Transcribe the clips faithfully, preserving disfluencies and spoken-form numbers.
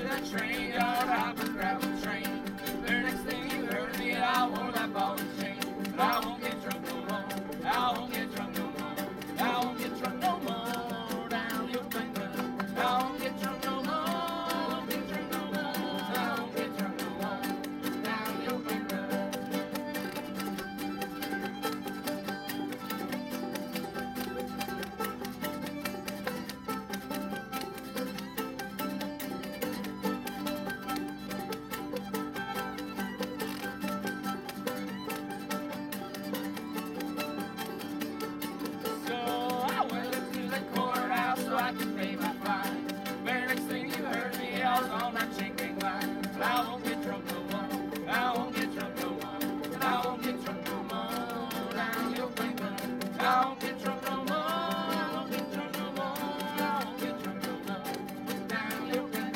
the train yard, hop and grab a train. Very next thing you heard of me, I wore that ball and chain. But I won't get drunk no more. I won't get drunk no more. I won't get drunk no more down your finger. I won't get drunk no more. I won't get drunk no more. I won't get drunk no more down your finger. So I went up to the courthouse so I could pay my fine. Very next thing you heard me, I was on that chain gang line. But I won't get drunk no more. I won't get drunk no more. And I won't get drunk no more down your finger. I won't get drunk no more. I won't get drunk no more. I won't get drunk no more down your finger.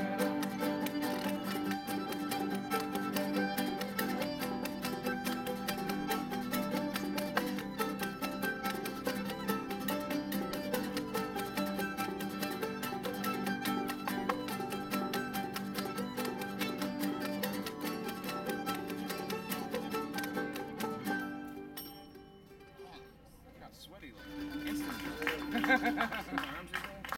Got sweaty like instantly.